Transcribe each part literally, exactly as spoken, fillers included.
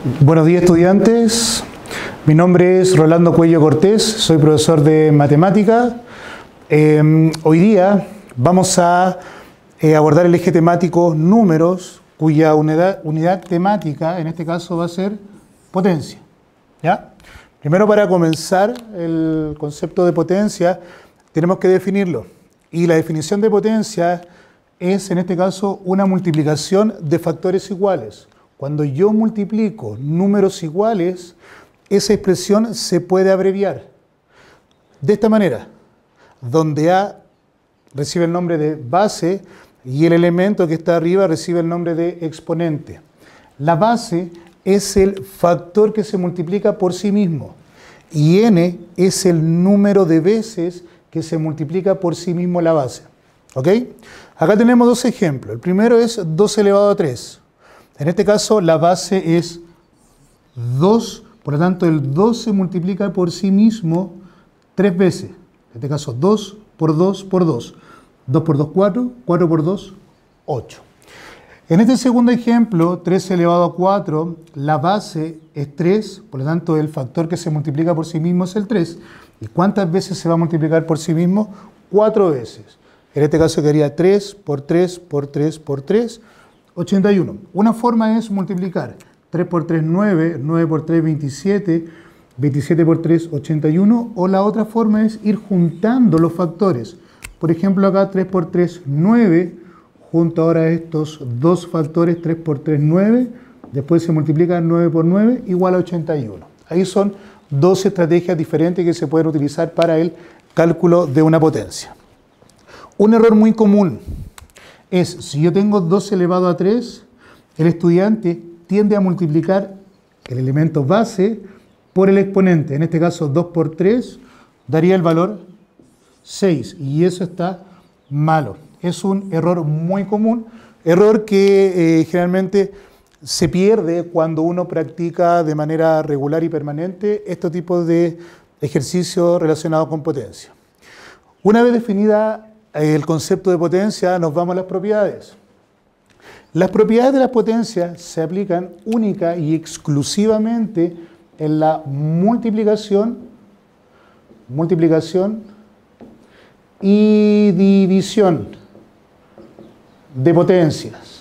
Buenos días, estudiantes. Mi nombre es Rolando Cuello Cortés, soy profesor de matemática. Eh, hoy día vamos a eh, abordar el eje temático números, cuya unidad, unidad temática en este caso va a ser potencia. ¿Ya? Primero, para comenzar el concepto de potencia, tenemos que definirlo. Y la definición de potencia es, en este caso, una multiplicación de factores iguales. Cuando yo multiplico números iguales, esa expresión se puede abreviar de esta manera, donde A recibe el nombre de base y el elemento que está arriba recibe el nombre de exponente. La base es el factor que se multiplica por sí mismo y n es el número de veces que se multiplica por sí mismo la base. ¿Ok? Acá tenemos dos ejemplos. El primero es dos elevado a tres. En este caso la base es dos, por lo tanto el dos se multiplica por sí mismo tres veces. En este caso dos por dos por dos. dos por dos, cuatro. cuatro por dos, ocho. En este segundo ejemplo, tres elevado a cuatro, la base es tres, por lo tanto el factor que se multiplica por sí mismo es el tres. ¿Y cuántas veces se va a multiplicar por sí mismo? cuatro veces. En este caso quedaría tres por tres por tres por tres, ochenta y uno. Una forma es multiplicar. tres por tres, nueve, nueve por tres, veintisiete, veintisiete por tres, ochenta y uno. O la otra forma es ir juntando los factores. Por ejemplo, acá tres por tres, nueve. Junto ahora estos dos factores, tres por tres, nueve. Después se multiplica nueve por nueve, igual a ochenta y uno. Ahí son dos estrategias diferentes que se pueden utilizar para el cálculo de una potencia. Un error muy común es, si yo tengo dos elevado a tres, el estudiante tiende a multiplicar el elemento base por el exponente. En este caso, dos por tres daría el valor seis, y eso está malo. Es un error muy común, error que eh, generalmente se pierde cuando uno practica de manera regular y permanente este tipo de ejercicios relacionados con potencia. Una vez definida el concepto de potencia, nos vamos a las propiedades. Las propiedades de las potencias se aplican única y exclusivamente en la multiplicación, multiplicación y división de potencias.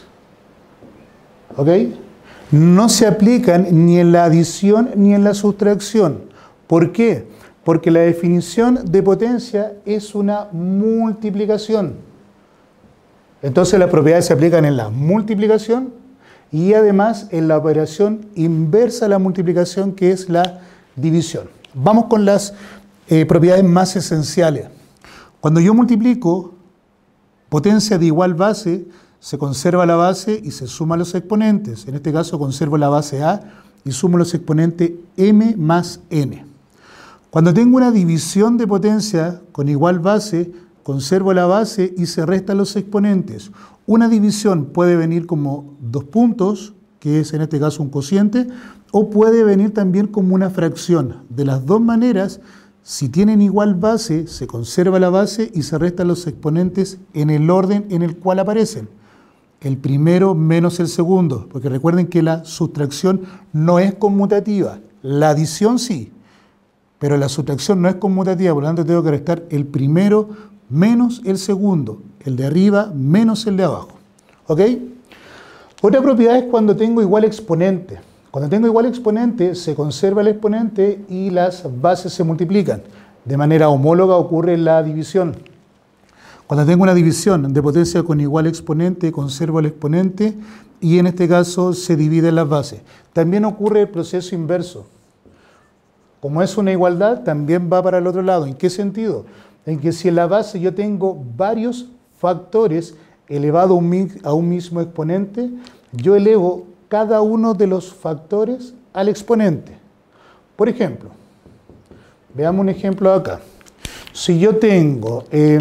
¿Ok? No se aplican ni en la adición ni en la sustracción. ¿Por qué? Porque la definición de potencia es una multiplicación. Entonces las propiedades se aplican en la multiplicación y además en la operación inversa a la multiplicación, que es la división. Vamos con las eh, propiedades más esenciales. Cuando yo multiplico potencia de igual base, se conserva la base y se suman los exponentes. En este caso conservo la base A y sumo los exponentes m más n. Cuando tengo una división de potencia con igual base, conservo la base y se restan los exponentes. Una división puede venir como dos puntos, que es en este caso un cociente, o puede venir también como una fracción. De las dos maneras, si tienen igual base, se conserva la base y se restan los exponentes en el orden en el cual aparecen. El primero menos el segundo, porque recuerden que la sustracción no es conmutativa, la adición sí. Pero la sustracción no es conmutativa, por lo tanto tengo que restar el primero menos el segundo, el de arriba menos el de abajo. ¿Ok? Otra propiedad es cuando tengo igual exponente. Cuando tengo igual exponente, se conserva el exponente y las bases se multiplican. De manera homóloga ocurre la división. Cuando tengo una división de potencia con igual exponente, conservo el exponente y en este caso se dividen las bases. También ocurre el proceso inverso. Como es una igualdad, también va para el otro lado. ¿En qué sentido? En que si en la base yo tengo varios factores elevados a un mismo exponente, yo elevo cada uno de los factores al exponente. Por ejemplo, veamos un ejemplo acá. Si yo tengo eh,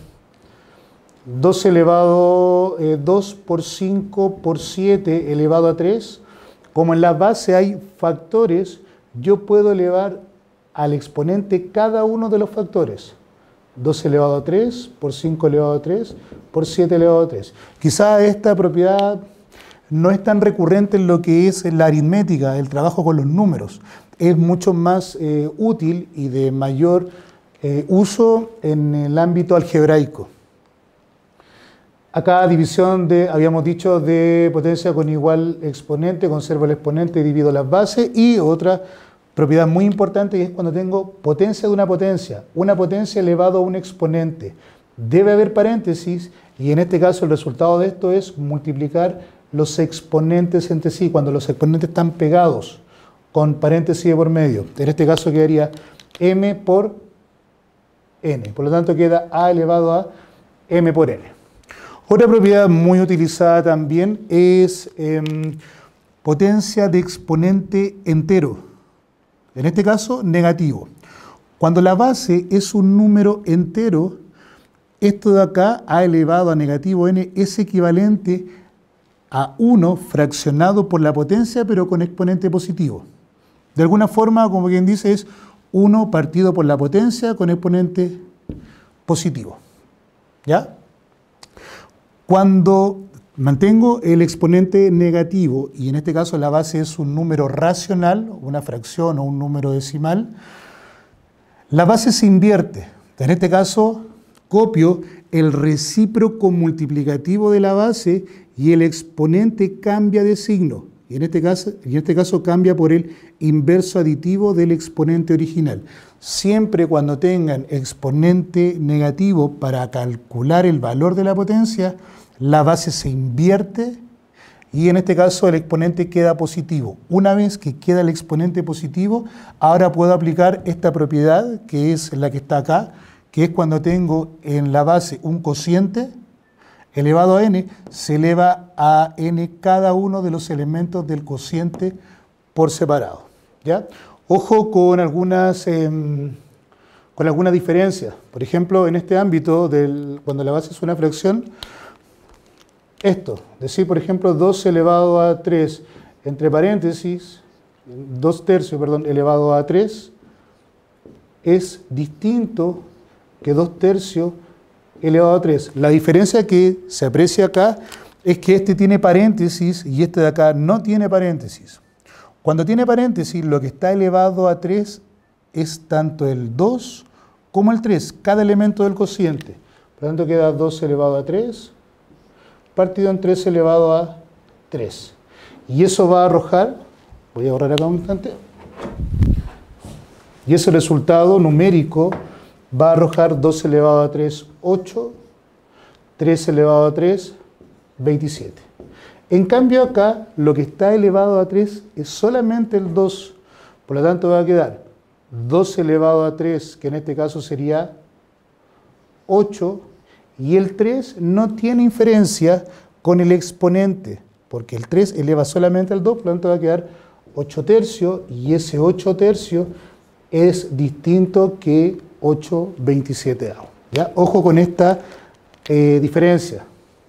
dos elevado, eh, dos por cinco por siete elevado a tres, como en la base hay factores, yo puedo elevar al exponente cada uno de los factores. dos elevado a tres, por cinco elevado a tres, por siete elevado a tres. Quizá esta propiedad no es tan recurrente en lo que es la aritmética, el trabajo con los números. Es mucho más eh, útil y de mayor eh, uso en el ámbito algebraico. Acá división de, habíamos dicho, de potencia con igual exponente, conservo el exponente, divido las bases, y otra propiedad muy importante, que es cuando tengo potencia de una potencia, una potencia elevado a un exponente. Debe haber paréntesis, y en este caso el resultado de esto es multiplicar los exponentes entre sí, cuando los exponentes están pegados, con paréntesis de por medio. En este caso quedaría m por n, por lo tanto queda a elevado a m por n. Otra propiedad muy utilizada también es eh, potencia de exponente entero, en este caso negativo. Cuando la base es un número entero, esto de acá, a elevado a negativo n, es equivalente a uno fraccionado por la potencia, pero con exponente positivo. De alguna forma, como quien dice, es uno partido por la potencia con exponente positivo. ¿Ya? Cuando mantengo el exponente negativo, y en este caso la base es un número racional, una fracción o un número decimal, la base se invierte. En este caso, copio el recíproco multiplicativo de la base y el exponente cambia de signo. Y en este caso, en este caso cambia por el inverso aditivo del exponente original. Siempre cuando tengan exponente negativo para calcular el valor de la potencia, la base se invierte y en este caso el exponente queda positivo. Una vez que queda el exponente positivo, ahora puedo aplicar esta propiedad que es la que está acá, que es cuando tengo en la base un cociente elevado a n, se eleva a n cada uno de los elementos del cociente por separado. ¿Ya? Ojo con algunas, eh, con algunas diferencias. Por ejemplo, en este ámbito, del, cuando la base es una fracción, esto, decir por ejemplo dos elevado a tres, entre paréntesis, dos tercios, perdón, elevado a tres, es distinto que dos tercios elevado a tres. La diferencia que se aprecia acá es que este tiene paréntesis y este de acá no tiene paréntesis. Cuando tiene paréntesis, lo que está elevado a tres es tanto el dos como el tres, cada elemento del cociente. Por lo tanto queda dos elevado a tres, partido en tres elevado a tres. Y eso va a arrojar, voy a borrar acá un instante, y ese resultado numérico va a arrojar dos elevado a tres, ocho, tres elevado a tres, veintisiete. En cambio acá, lo que está elevado a tres es solamente el dos, por lo tanto va a quedar dos elevado a tres, que en este caso sería ocho, y el tres no tiene inferencia con el exponente, porque el tres eleva solamente al dos, por lo tanto va a quedar ocho tercios, y ese ocho tercios es distinto que ocho veintisiete. ¿Ya? Ojo con esta eh, diferencia.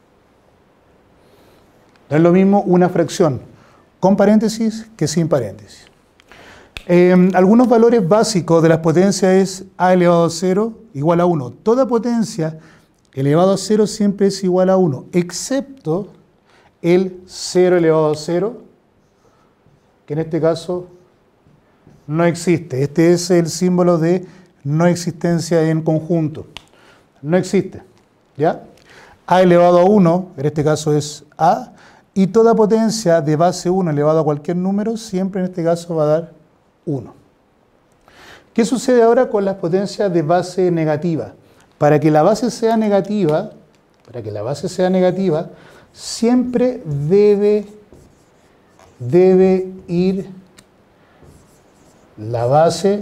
No es lo mismo una fracción con paréntesis que sin paréntesis. Eh, algunos valores básicos de las potencias es a elevado a cero igual a uno. Toda potencia elevado a cero siempre es igual a uno, excepto el cero elevado a cero, que en este caso no existe. Este es el símbolo de no existencia en conjunto. No existe. ¿Ya? A elevado a uno, en este caso es A, y toda potencia de base uno elevado a cualquier número, siempre en este caso va a dar uno. ¿Qué sucede ahora con las potencias de base negativa? Para que la base sea negativa, para que la base sea negativa, siempre debe, debe ir la base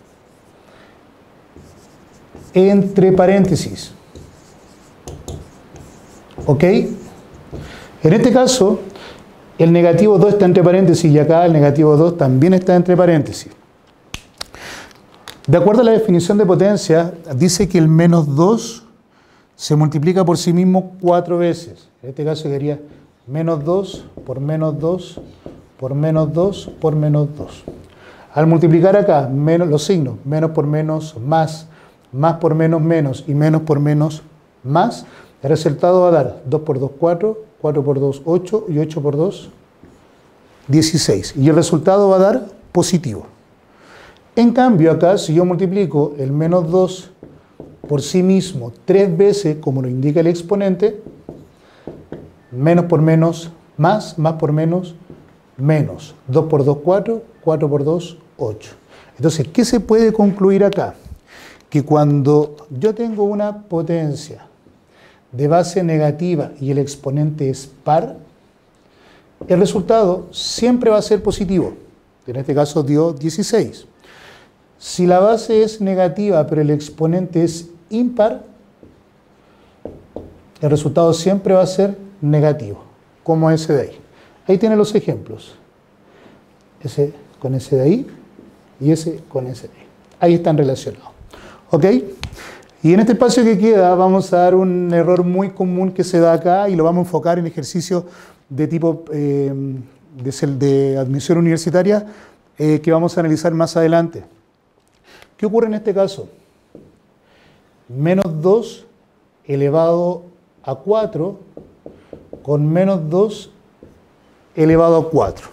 entre paréntesis. ¿Ok? En este caso, el negativo dos está entre paréntesis y acá el negativo dos también está entre paréntesis. De acuerdo a la definición de potencia, dice que el menos dos se multiplica por sí mismo cuatro veces. En este caso sería menos dos por menos dos por menos dos por menos dos. Al multiplicar acá menos, los signos, menos por menos más, más por menos menos y menos por menos más, el resultado va a dar dos por dos, cuatro, cuatro por dos, ocho, y ocho por dos, dieciséis. Y el resultado va a dar positivo. En cambio, acá, si yo multiplico el menos dos por sí mismo tres veces, como lo indica el exponente, menos por menos, más, más por menos, menos. dos por dos, cuatro, cuatro por dos, ocho. Entonces, ¿qué se puede concluir acá? Que cuando yo tengo una potencia de base negativa y el exponente es par, el resultado siempre va a ser positivo. En este caso dio dieciséis. Si la base es negativa pero el exponente es impar, el resultado siempre va a ser negativo, como ese de ahí. Ahí tiene los ejemplos. Ese con ese de ahí y ese con ese de ahí. Ahí están relacionados. ¿Ok? Y en este espacio que queda vamos a dar un error muy común que se da acá y lo vamos a enfocar en ejercicios de tipo eh, de, de admisión universitaria eh, que vamos a analizar más adelante. ¿Qué ocurre en este caso? Menos dos elevado a cuatro con menos dos elevado a cuatro.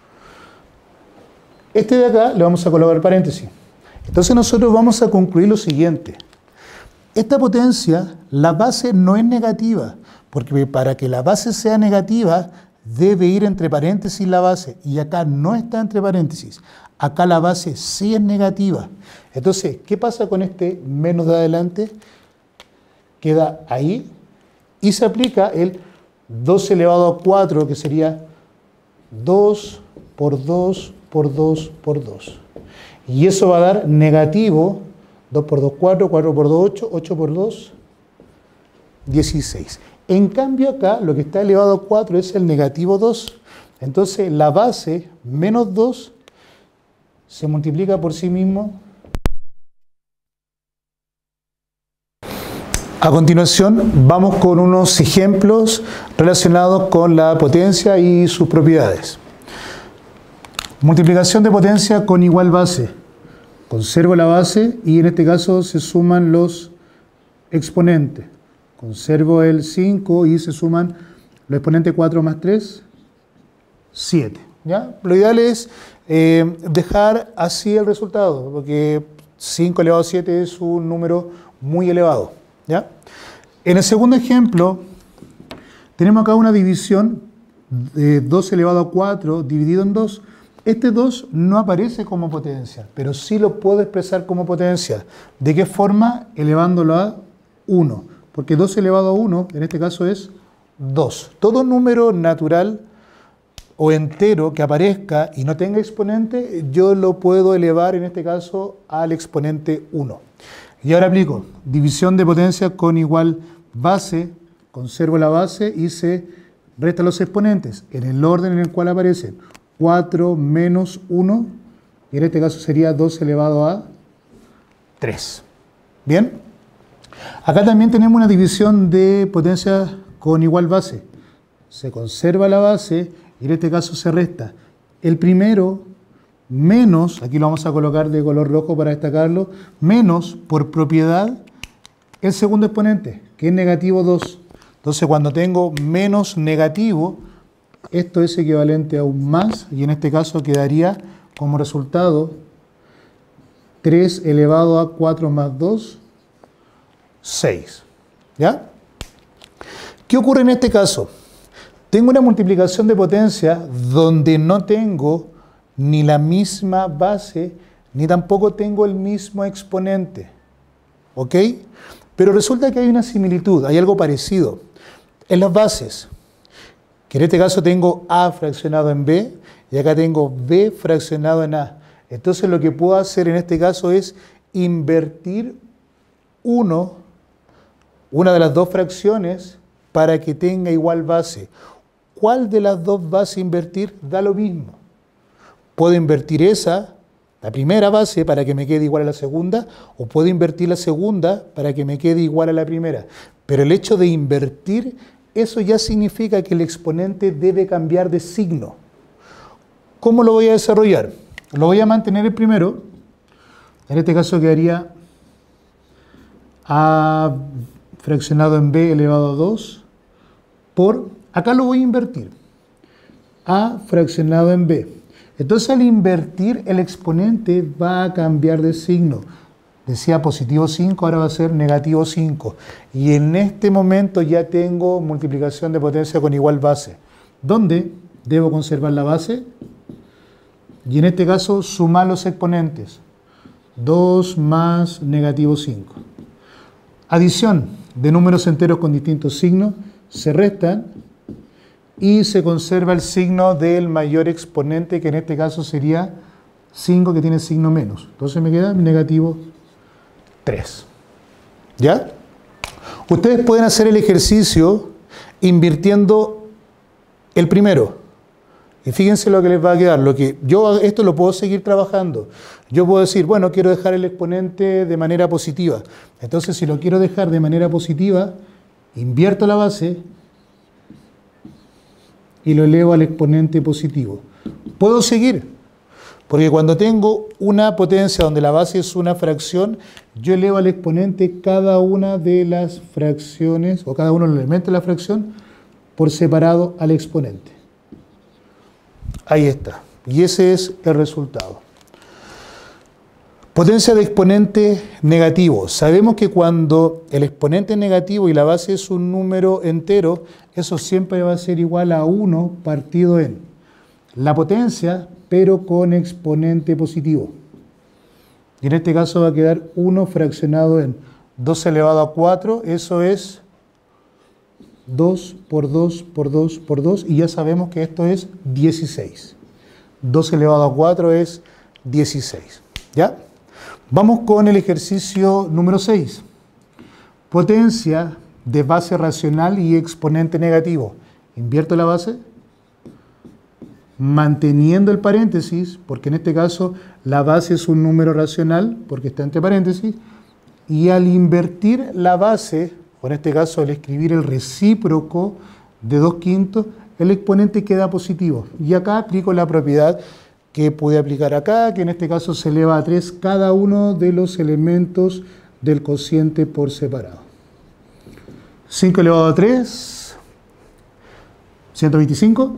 Este de acá le vamos a colocar paréntesis. Entonces nosotros vamos a concluir lo siguiente. Esta potencia, la base no es negativa, porque para que la base sea negativa debe ir entre paréntesis la base, y acá no está entre paréntesis. Acá la base sí es negativa. Entonces, ¿qué pasa con este menos de adelante? Queda ahí y se aplica el dos elevado a cuatro, que sería dos por dos por dos por dos. Y eso va a dar negativo, dos por dos, cuatro, cuatro por dos, ocho, ocho por dos, dieciséis. En cambio acá lo que está elevado a cuatro es el negativo dos. Entonces la base menos dos se multiplica por sí mismo. A continuación vamos con unos ejemplos relacionados con la potencia y sus propiedades. Multiplicación de potencia con igual base. Conservo la base y en este caso se suman los exponentes. Conservo el cinco y se suman los exponentes cuatro más tres, siete. ¿Ya? Lo ideal es eh, dejar así el resultado, porque cinco elevado a siete es un número muy elevado. ¿Ya? En el segundo ejemplo, tenemos acá una división de dos elevado a cuatro dividido en dos. Este dos no aparece como potencia, pero sí lo puedo expresar como potencia. ¿De qué forma? Elevándolo a uno. Porque dos elevado a uno, en este caso es dos. Todo número natural o entero que aparezca y no tenga exponente, yo lo puedo elevar en este caso al exponente uno. Y ahora aplico división de potencia con igual base, conservo la base y se restan los exponentes en el orden en el cual aparecen. cuatro menos uno, y en este caso sería dos elevado a tres. ¿Bien? Acá también tenemos una división de potencia con igual base. Se conserva la base y en este caso se resta el primero menos, aquí lo vamos a colocar de color rojo para destacarlo, menos por propiedad el segundo exponente, que es negativo dos. Entonces cuando tengo menos negativo, esto es equivalente a un más, y en este caso quedaría como resultado tres elevado a cuatro más dos, seis. ¿Ya? ¿Qué ocurre en este caso? Tengo una multiplicación de potencia donde no tengo ni la misma base, ni tampoco tengo el mismo exponente. ¿Ok? Pero resulta que hay una similitud, hay algo parecido. En las bases, que en este caso tengo A fraccionado en B, y acá tengo B fraccionado en A. Entonces lo que puedo hacer en este caso es invertir uno, una de las dos fracciones, para que tenga igual base. ¿Cuál de las dos bases invertir? Da lo mismo. Puedo invertir esa, la primera base, para que me quede igual a la segunda, o puedo invertir la segunda para que me quede igual a la primera. Pero el hecho de invertir, eso ya significa que el exponente debe cambiar de signo. ¿Cómo lo voy a desarrollar? Lo voy a mantener el primero. En este caso quedaría A fraccionado en B elevado a dos por acá lo voy a invertir. A fraccionado en B. Entonces al invertir el exponente va a cambiar de signo. Decía positivo cinco, ahora va a ser negativo cinco. Y en este momento ya tengo multiplicación de potencia con igual base. ¿Dónde debo conservar la base? Y en este caso sumar los exponentes. dos más negativo cinco. Adición de números enteros con distintos signos. Se restan y se conserva el signo del mayor exponente, que en este caso sería cinco, que tiene signo menos. Entonces me queda negativo tres. ¿Ya? Ustedes pueden hacer el ejercicio invirtiendo el primero. Y fíjense lo que les va a quedar. Lo que yo esto lo puedo seguir trabajando. Yo puedo decir, bueno, quiero dejar el exponente de manera positiva. Entonces, si lo quiero dejar de manera positiva, invierto la base y lo elevo al exponente positivo. Puedo seguir, porque cuando tengo una potencia donde la base es una fracción, yo elevo al exponente cada una de las fracciones, o cada uno de los elementos de la fracción, por separado al exponente. Ahí está. Y ese es el resultado. Potencia de exponente negativo. Sabemos que cuando el exponente es negativo y la base es un número entero, eso siempre va a ser igual a uno partido en la potencia, pero con exponente positivo. Y en este caso va a quedar uno fraccionado en dos elevado a cuatro. Eso es dos por dos por dos por dos. Y ya sabemos que esto es dieciséis. dos elevado a cuatro es dieciséis. ¿Ya? Vamos con el ejercicio número seis. Potencia de base racional y exponente negativo. Invierto la base, manteniendo el paréntesis, porque en este caso la base es un número racional, porque está entre paréntesis, y al invertir la base, o en este caso al escribir el recíproco de dos quintos, el exponente queda positivo. Y acá aplico la propiedad que pude aplicar acá, que en este caso se eleva a tres cada uno de los elementos del cociente por separado. cinco elevado a tres, ciento veinticinco.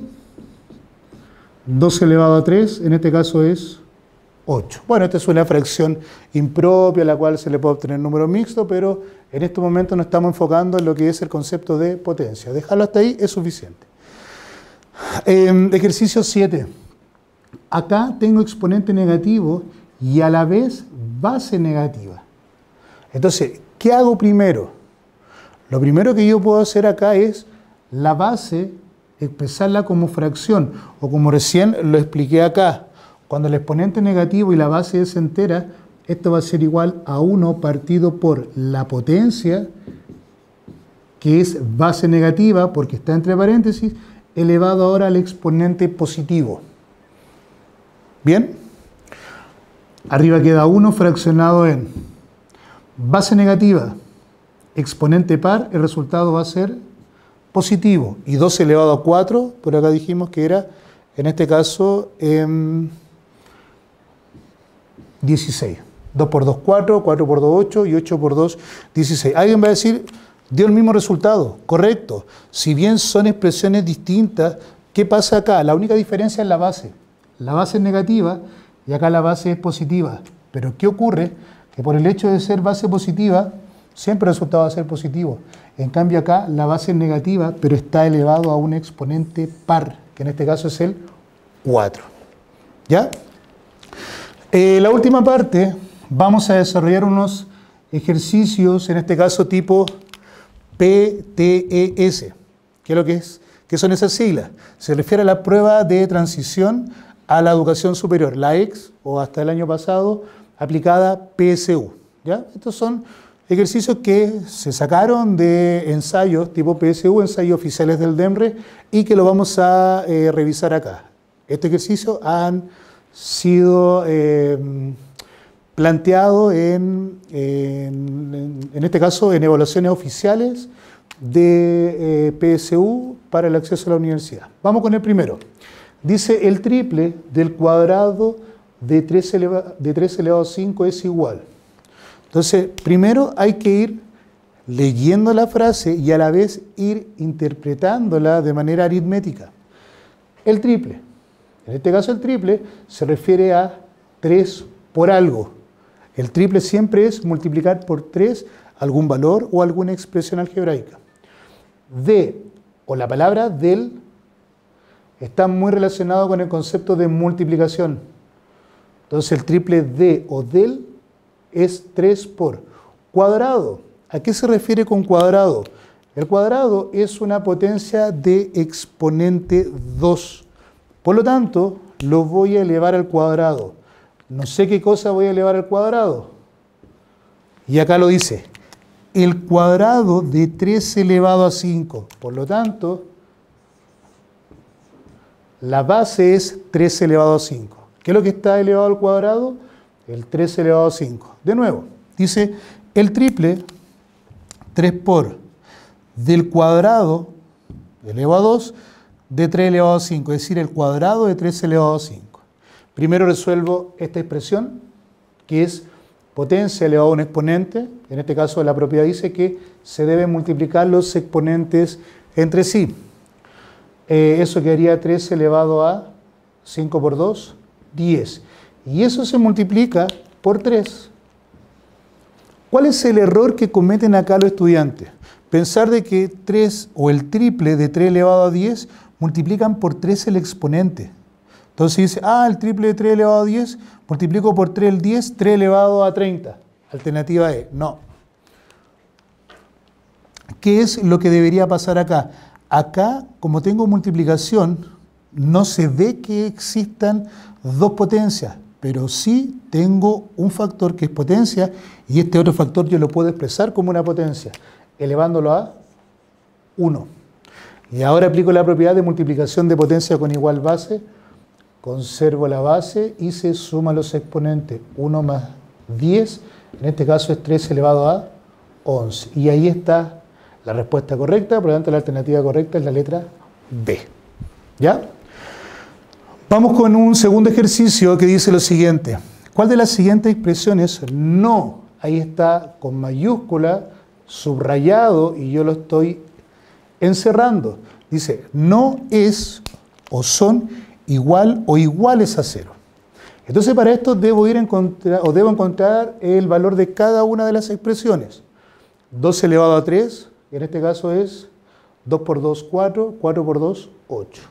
dos elevado a tres, en este caso es ocho. Bueno, esta es una fracción impropia, a la cual se le puede obtener número mixto, pero en este momento nos estamos enfocando en lo que es el concepto de potencia. Dejarlo hasta ahí es suficiente. Eh, ejercicio siete. Acá tengo exponente negativo y a la vez base negativa. Entonces, ¿qué hago primero? Lo primero que yo puedo hacer acá es la base, expresarla como fracción, o como recién lo expliqué acá. Cuando el exponente es negativo y la base es entera, esto va a ser igual a uno partido por la potencia, que es base negativa, porque está entre paréntesis, elevado ahora al exponente positivo. ¿Bien? Arriba queda uno fraccionado en base negativa, exponente par, el resultado va a ser positivo. Y dos elevado a cuatro, por acá dijimos que era, en este caso, eh, dieciséis. dos por dos, cuatro, cuatro por dos, ocho y ocho por dos, dieciséis. Alguien va a decir, dio el mismo resultado. Correcto. Si bien son expresiones distintas, ¿qué pasa acá? La única diferencia es la base. La base es negativa y acá la base es positiva. Pero ¿qué ocurre? Que por el hecho de ser base positiva, siempre el resultado va a ser positivo. En cambio acá la base es negativa, pero está elevado a un exponente par, que en este caso es el cuatro. ¿Ya? Eh, la última parte, vamos a desarrollar unos ejercicios, en este caso tipo P T E S. ¿Qué es lo que es? ¿Qué son esas siglas? Se refiere a la prueba de transición a la educación superior, la E X, o hasta el año pasado, aplicada P S U. ¿Ya? Estos son ejercicios que se sacaron de ensayos tipo P S U, ensayos oficiales del DEMRE, y que lo vamos a eh, revisar acá. Este ejercicio han sido eh, planteados en, en, en este caso en evaluaciones oficiales de eh, P S U para el acceso a la universidad. Vamos con el primero. Dice el triple del cuadrado de tres elevado a cinco es igual. Entonces, primero hay que ir leyendo la frase y a la vez ir interpretándola de manera aritmética. El triple. En este caso el triple se refiere a tres por algo. El triple siempre es multiplicar por tres algún valor o alguna expresión algebraica. De, o la palabra del, está muy relacionado con el concepto de multiplicación. Entonces el triple de o del es tres por. Cuadrado. ¿A qué se refiere con cuadrado? El cuadrado es una potencia de exponente dos. Por lo tanto, lo voy a elevar al cuadrado. No sé qué cosa voy a elevar al cuadrado. Y acá lo dice. El cuadrado de tres elevado a cinco. Por lo tanto, la base es tres elevado a cinco. ¿Qué es lo que está elevado al cuadrado? El tres elevado a cinco. De nuevo, dice el triple, tres por, del cuadrado elevado a dos de tres elevado a cinco, es decir, el cuadrado de tres elevado a cinco. Primero resuelvo esta expresión, que es potencia elevado a un exponente. En este caso la propiedad dice que se deben multiplicar los exponentes entre sí. Eh, eso quedaría tres elevado a cinco por dos, diez. Y eso se multiplica por tres. ¿Cuál es el error que cometen acá los estudiantes? Pensar de que tres o el triple de tres elevado a diez multiplican por tres el exponente. Entonces dice, ah, el triple de tres elevado a diez, multiplico por tres el diez, tres elevado a treinta. Alternativa E, no. ¿Qué es lo que debería pasar acá? Acá, como tengo multiplicación, no se ve que existan dos potencias, pero sí tengo un factor que es potencia y este otro factor yo lo puedo expresar como una potencia, elevándolo a uno. Y ahora aplico la propiedad de multiplicación de potencia con igual base, conservo la base y se suman los exponentes. uno más diez, en este caso es tres elevado a once. Y ahí está la respuesta correcta, por lo tanto la alternativa correcta es la letra B. ¿Ya? Vamos con un segundo ejercicio que dice lo siguiente. ¿Cuál de las siguientes expresiones no? Ahí está con mayúscula, subrayado y yo lo estoy encerrando. Dice, no es o son igual o iguales a cero. Entonces para esto debo ir a encontrar, o debo encontrar el valor de cada una de las expresiones. dos elevado a tres, en este caso es dos por dos, cuatro, cuatro por dos, ocho.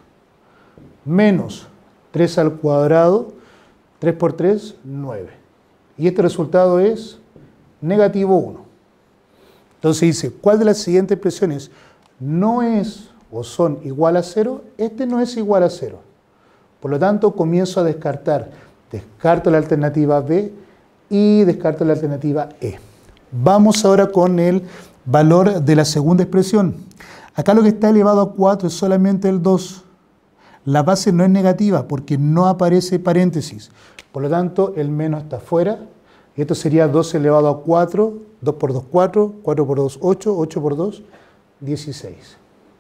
Menos tres al cuadrado, tres por tres, nueve. Y este resultado es negativo uno. Entonces dice, ¿cuál de las siguientes expresiones no es o son igual a cero? Este no es igual a cero. Por lo tanto, comienzo a descartar. Descarto la alternativa B y descarto la alternativa E. Vamos ahora con el valor de la segunda expresión. Acá lo que está elevado a cuatro es solamente el dos. La base no es negativa porque no aparece paréntesis. Por lo tanto, el menos está fuera. Y esto sería dos elevado a cuatro. dos por dos, cuatro. cuatro por dos, ocho. ocho por dos, dieciséis.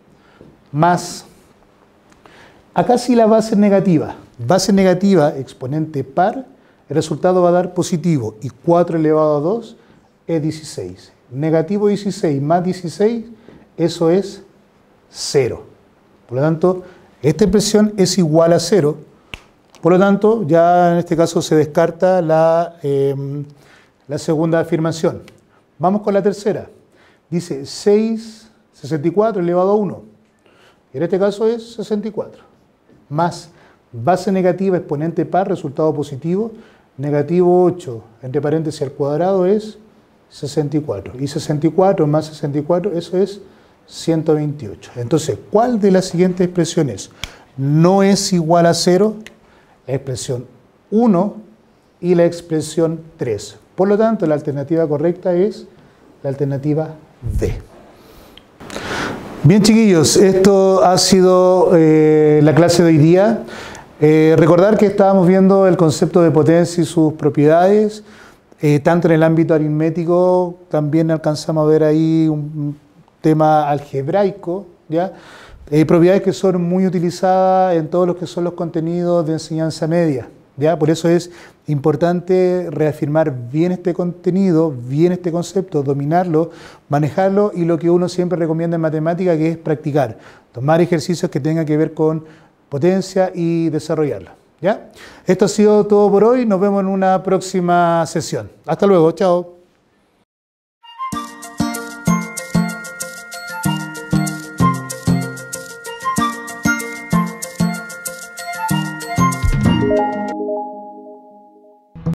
Más. Acá sí la base es negativa. Base negativa, exponente par. El resultado va a dar positivo. Y cuatro elevado a dos es dieciséis. Negativo dieciséis más dieciséis, eso es cero. Por lo tanto, esta expresión es igual a cero. Por lo tanto, ya en este caso se descarta la, eh, la segunda afirmación. Vamos con la tercera. Dice seis, sesenta y cuatro elevado a uno. Y en este caso es sesenta y cuatro. Más base negativa, exponente par, resultado positivo. Negativo ocho, entre paréntesis al cuadrado es sesenta y cuatro. Y sesenta y cuatro más sesenta y cuatro, eso es ciento veintiocho. Entonces, ¿cuál de las siguientes expresiones no es igual a cero? La expresión uno y la expresión tres. Por lo tanto, la alternativa correcta es la alternativa D. Bien, chiquillos, esto ha sido eh, la clase de hoy día. Eh, recordar que estábamos viendo el concepto de potencia y sus propiedades, eh, tanto en el ámbito aritmético, también alcanzamos a ver ahí un tema algebraico, ¿ya? Eh, propiedades que son muy utilizadas en todos los que son los contenidos de enseñanza media, ¿ya? Por eso es importante reafirmar bien este contenido, bien este concepto, dominarlo, manejarlo y lo que uno siempre recomienda en matemática, que es practicar, tomar ejercicios que tengan que ver con potencia y desarrollarla, ¿ya? Esto ha sido todo por hoy, nos vemos en una próxima sesión. Hasta luego, chao.